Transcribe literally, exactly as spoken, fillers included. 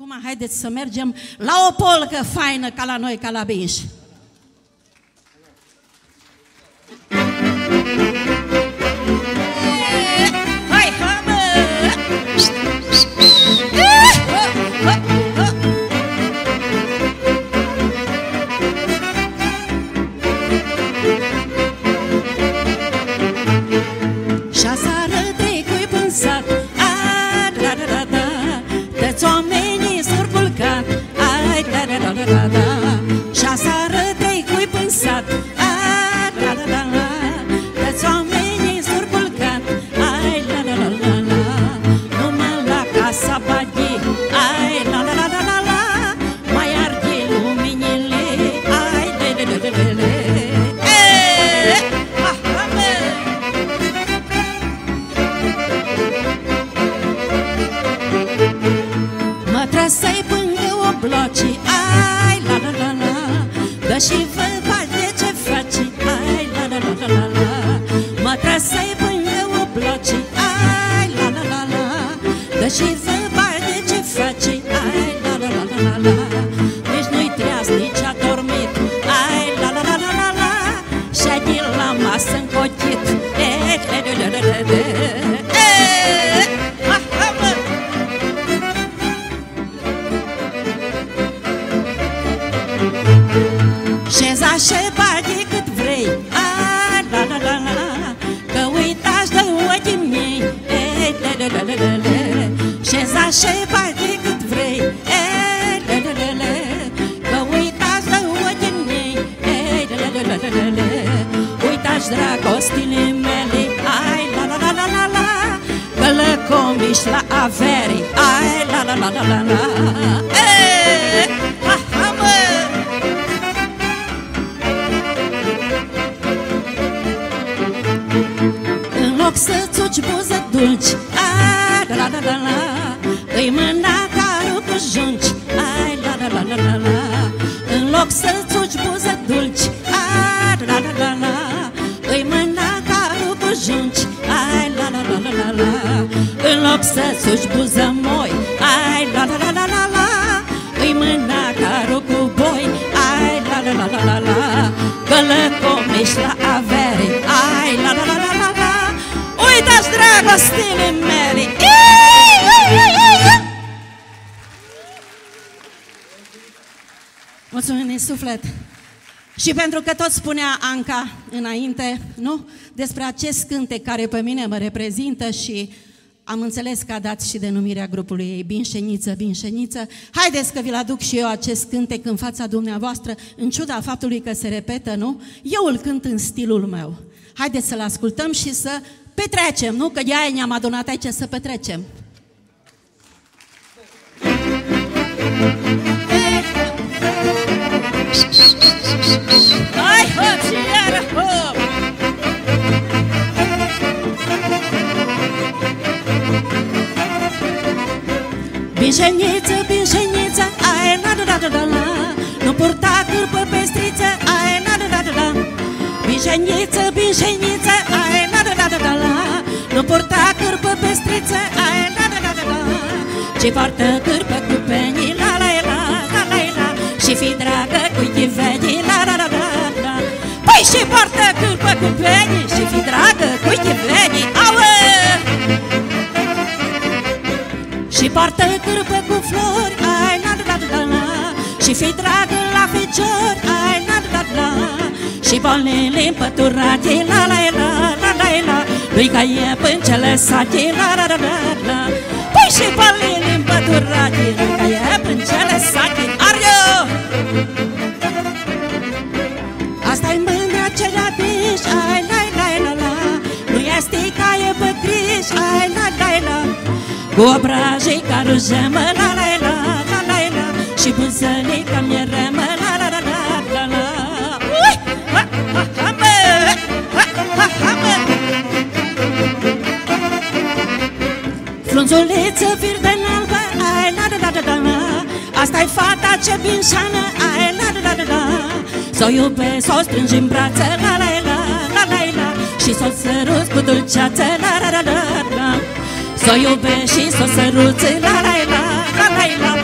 acum haideți să mergem la o polcă faină ca la noi, ca la Binși. Hai, hamă! Și-aseară trei cui până sat, a, da, da, da, da, toți oamenii s-au culcat, ai, da, da, da, da, da, și-aseară trei cui până sat, a, da, da, da, da, toți oamenii s-au culcat, ai, la, la, la, la, la, numai la casa baghi, ai, la, la, la, la, la, la, mai arde luminile, ai, de, de, de, de, de, de. Să-i pângă o bloci, ai, la, la, la, la, dă și vă de ce faci, ai, la, la, la, la, la, la, mă trebuie să-i pângă o bloci, ai, la, la, la, la, dă și vă de ce faci, ai, la, la, la, la, la, la, nici nu-i treaz, nici a dormit, ai, la, la, la, la, la, la, și-a din la masă încochit, e, le, le, le, le, le, le, șeza și bagi cât vrei, a, la, la, la, la, că uitați de ochii mei, e, le, le, le, le, le, le, șeza și bagi cât vrei, e, le, le, le, le, că uitați de ochii mei, e, le, le, le, le, le, le, uitați dragostile mele, ai, la, la, la, la, la, la, că lăcomiși la averi, ai, la, la, la, la, la, la, e, ha, ha, mă! În loc să-ți uci buză dulci, ai, la, la, la, la, la, îi mâna carul cu junci, ai, la, la, la, la, la, la, în loc să-ți uci buză dulci, ai, la, la, la, la, îi mâna carul cu junci, ai, la, la, la, la, la, la, în loc să-ți uci buză moi, ai, la, la, la, la, la, la, îi mâna carul cu boi, ai, la, la, la, la, la, la, că lăcomiși la avere, ai, la, la, la, la, la, la, uitați dragostile mele. Mulțumim din suflet. Și pentru că tot spunea Anca înainte, nu? Despre acest cântec care pe mine mă reprezintă și am înțeles că a dat și denumirea grupului ei, Binșeniță, Binșeniță. Haideți că vi-l aduc și eu acest cântec în fața dumneavoastră, în ciuda faptului că se repetă, nu? Eu îl cânt în stilul meu. Haideți să-l ascultăm și să petrecem, nu? Că de-aia ne-am adunat aici să petrecem. Hai, hop, și iară, hop! Binșeniță, binșeniță, ai, la, la, la, la, la, nu purta cârpă pestriță, ai, la, la, la, la, la, binșeniță, binșeniță, ai, la, la, la, la, la, la, nu purta cârpă pestriță, ai, la, la, la, la, la, ci poartă cârpă cu penii, la, la, la, la, la, la, și fi dragă cu chivedii, la, la, la, la, la, păi și poartă cârpă cu penii, și fi dragă cu chivedii, auă! Și poartă cârpă cu flori, ai, la, la, la, la, la, și fi dragă la feciori, ai, la, la, la, la, și bolile împăturate, la, la, la, la, la, la, lui ca e pâncele sate, la, la, la, la, la, păi și bolile împăturate, lui ca e pâncele sate, ario! Asta-i mândra ce la biș, ai, la, la, la, la, nu este ca e pătriș, ai, la, la, la, cu obrajii ca rujemă, la, la, la, la, la, la, și buzălii ca mieremă, la, la, la, la, la, la, ui, ha, ha, ha, mă, ha, ha, ha, mă. Frunzuliță verde-n-albă, ai, la, la, la, la, la, asta-i fata ce binșană, ai, la, la, la, la, la, s-o iubesc, s-o strângi în brațe, la, la, la, la, la, la, și s-o săruți cu dulceață, la, la, la, la, la, s-o iubești și s-o săruți, la, la, la, la, la, la,